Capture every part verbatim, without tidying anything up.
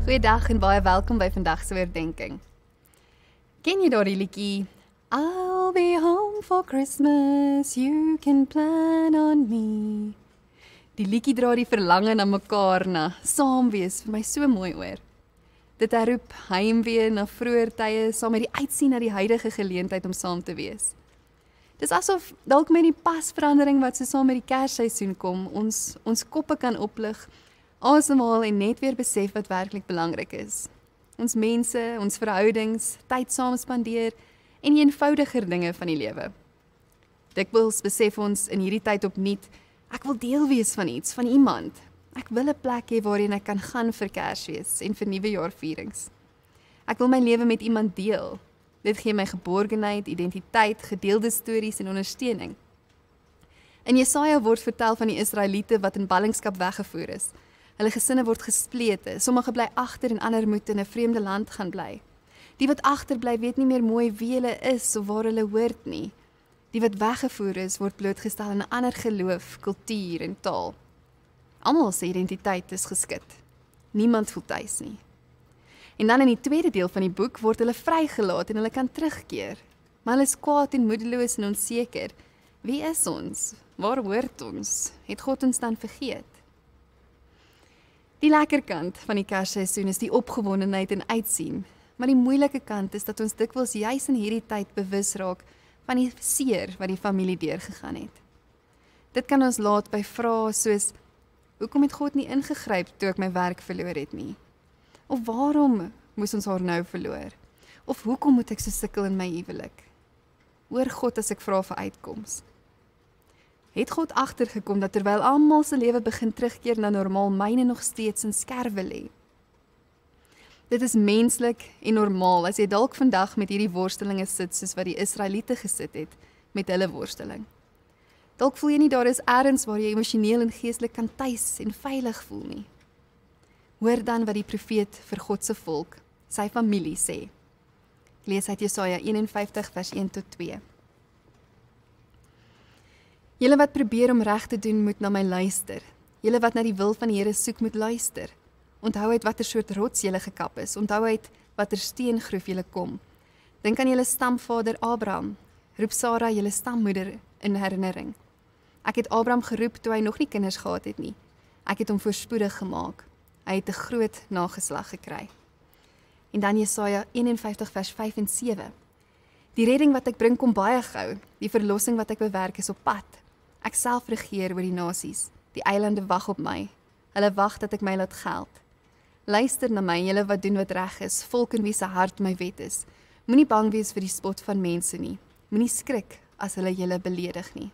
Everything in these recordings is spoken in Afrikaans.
Goeiedag en baie welkom by vandag se oordenking. Ken jy daardie liedjie? I'll be home for Christmas, you can plan on me. Die liedjie dra die verlange na mekaar, na saam wees, vir my so mooi oor. Dit herroep heimwee na vroeër tye, saam met die uitsien na die huidige geleentheid om saam te wees. Dis asof dalk met die pasverandering wat so saam met die Kersseisoen kom, ons ons koppe kan oplig, asemhaal en net weer besef wat werklik belangrik is. Ons mense, ons verhoudings, tyd saam spandeer en die eenvoudiger dinge van die lewe. Dikwels besef ons in hierdie tyd opnuut, ek wil deel wees van iets, van iemand. Ek wil 'n plek hê waarheen ek kan gaan vir Kersfees en vir nuwejaarvierings. Ek wil my lewe met iemand deel. Dit gee my geborgenheid, identiteit, gedeelde stories en ondersteuning. In Jesaja word vertel van die Israeliete wat in ballingskap weggevoer is. Hulle gesinne word gesplete, sommige bly agter en ander moet in 'n vreemde land gaan bly. Die wat agterbly weet nie meer mooi wie hulle is of waar hulle hoort nie. Die wat weggevoer is, word blootgestel aan 'n ander geloof, kultuur en taal. Almal se identiteit is geskit. Niemand voel tuis nie. En dan in die tweede deel van die boek word hulle vrygelaat en hulle kan terugkeer. Maar hulle is kwaad en moedeloos en onseker. Wie is ons? Waar hoort ons? Het God ons dan vergeet? Die lekker kant van die Kersseisoen is die opgewondenheid en uitsien. Maar die moeilike kant is dat ons dikwels juis in hierdie tyd bewus raak van die seer wat die familie deurgegaan het. Dit kan ons laat by vrae soos, hoekom het God nie ingegryp toe ek my werk verloor het nie? Of waarom moes ons haar nou verloor? Of hoekom moet ek so sukkel in my huwelik? Oor God as ek vra vir uitkoms. Het God agtergekom dat terwyl almal se lewe begin terugkeer na normaal, myne nog steeds in skerwe lê? Dit is menslik en normaal as jy dalk vandag met hierdie worstelinge sit soos wat die Israeliete gesit het met hulle worsteling. Dalk voel jy nie daar is ergens waar jy emosioneel en geestelik kan tuis en veilig voel nie. Hoor dan wat die profeet vir God se volk, sy familie sê. Ek lees uit Jesaja een en vyftig vers een tot twee. Julle wat probeer om reg te doen, moet na my luister. Julle wat na die wil van die Here soek, moet luister. Onthou uit watter soort rots julle gekap is. Onthou uit watter steengroef julle kom. Dink aan julle stamvader Abraham. Roep Sara, julle stammoeder, in herinnering. Ek het Abraham geroep toe hy nog nie kinders gehad het nie. Ek het hom voorspoedig gemaak. Hy het 'n groot nageslag gekry. En dan Jesaja een en vyftig vers vyf en sewe. Die redding wat ek bring kom baie gou. Die verlossing wat ek bewerk is op pad. Ek self regeer oor die nasies. Die eilande wag op my. Hulle wag dat ek my laat geld. Luister na my, julle wat doen wat reg is, volk in wie se hart my wet is. Moenie bang wees vir die spot van mense nie. Moenie skrik as hulle julle beledig nie.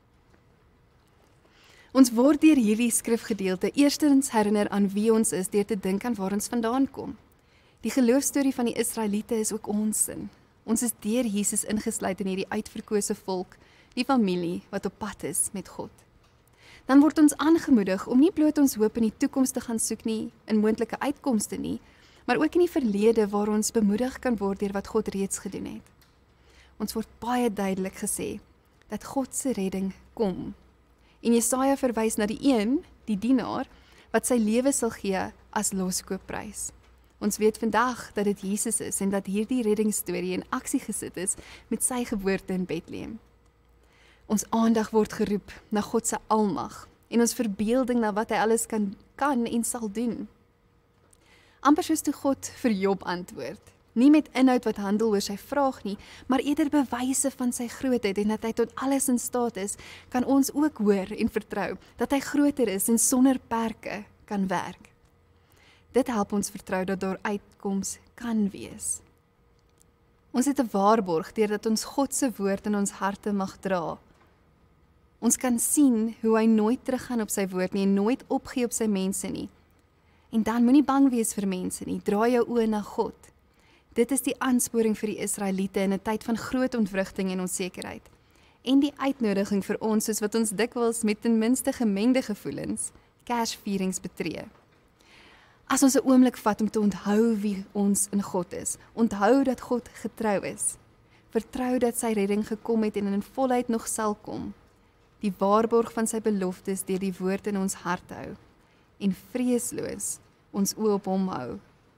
Ons word deur hierdie skrifgedeelte eerstens herinner aan wie ons is deur te dink aan waar ons vandaan kom. Die geloofstorie van die Israeliete is ook ons sin. Ons is deur Jesus ingesluit in hierdie uitverkose volk, die familie wat op pad is met God. Dan word ons aangemoedig om nie bloot ons hoop in die toekoms te gaan soek nie, in moontlike uitkomste nie, maar ook in die verlede waar ons bemoedig kan word deur wat God reeds gedoen het. Ons word baie duidelik gesê dat God se redding kom. En Jesaja verwys na die een, die dienaar, wat sy lewe sal gee as loskoopprys. Ons weet vandag dat dit Jesus is en dat hierdie reddingsstorie in aksie gesit is met sy geboorte in Bethlehem. Ons aandag word geroep na God se almag en ons verbeelding na wat hy alles kan, kan en sal doen. Amper soos toe God vir Job antwoord. Nie met inhoud wat handel oor sy vraag nie, maar eerder bewyse van sy grootheid en dat hy tot alles in staat is, kan ons ook hoor en vertrou dat hy groter is en sonder perke kan werk. Dit help ons vertrou dat daar uitkoms kan wees. Ons het 'n waarborg deurdat ons God se woord in ons harte mag dra. Ons kan sien hoe hy nooit teruggaan op sy woord nie en nooit opgee op sy mense nie. En dan moenie bang wees vir mense nie, draai jou oë na God. Dit is die aansporing vir die Israeliete in 'n tyd van groot ontwrigting en onsekerheid. En die uitnodiging vir ons soos wat ons dikwels met ten minste gemengde gevoelens Kersvierings betree. As ons 'n oomblik vat om te onthou wie ons in God is, onthou dat God getrou is, vertrou dat sy redding gekom het en in volheid nog sal kom, die waarborg van sy beloftes deur die woord in ons hart hou, en vreesloos ons oë op hom hou,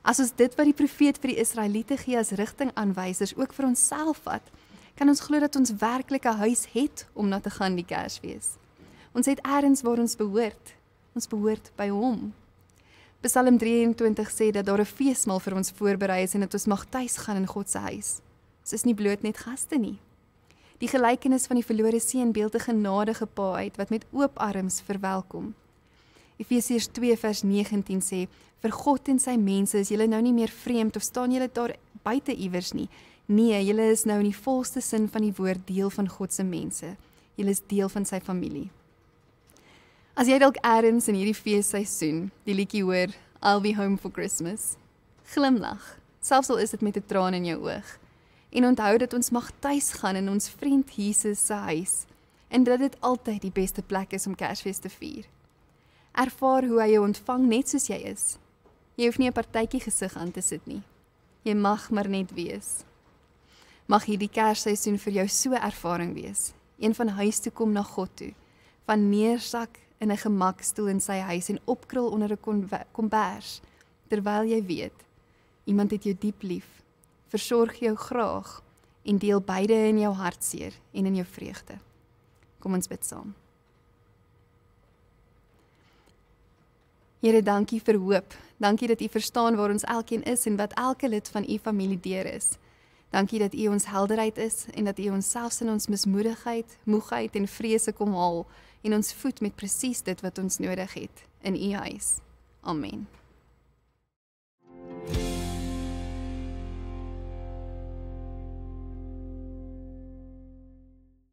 As ons dit wat die profeet vir die Israeliete gee as rigtingaanwysers ook vir onsself vat, kan ons glo dat ons werklik 'n huis het om na te gaan die Kersfees. Ons het eers waar ons behoort. Ons behoort by hom. Psalm drieëntwintig sê dat daar 'n feesmaal vir ons voorberei is en dat ons mag tuis gaan in God se huis. Ons is nie bloot net gaste nie. Die gelykenis van die verlore seun beeld 'n genadige pa uit wat met oop arms verwelkom. Efesiërs twee vers negentien sê, vir God en sy mense is julle nou nie meer vreemd of staan julle daar buite iewers nie. Nee, julle is nou in die volste sin van die woord deel van God se mense. Julle is deel van sy familie. As jy dalk eers in hierdie feesseisoen die liedjie hoor, I'll be home for Christmas, glimlag, selfs al is dit met 'n traan in jou oog. En onthou dat ons mag tuis gaan in ons vriend Jesus se huis, en dat dit altyd die beste plek is om Kersfees te vier. Ervaar hoe hy jou ontvang net soos jy is. Jy hoef nie 'n partytjie gesig aan te sit nie. Jy mag maar net wees. Mag hierdie Kersseisoen vir jou so 'n ervaring wees, een van huis toe kom na God toe, van neersak in 'n gemakstoel in sy huis en opkrul onder 'n kombers, terwyl jy weet, iemand het jou diep lief, versorg jou graag en deel beide in jou hartseer en in jou vreugde. Kom ons bid saam. Here, dankie vir hoop. Dankie dat U verstaan waar ons elkeen is en wat elke lid van U familie deur is. Dankie dat U ons helderheid is en dat U ons selfs in ons mismoedigheid, moegheid en vrese kom haal en ons voed met presies dit wat ons nodig het in U huis. Amen.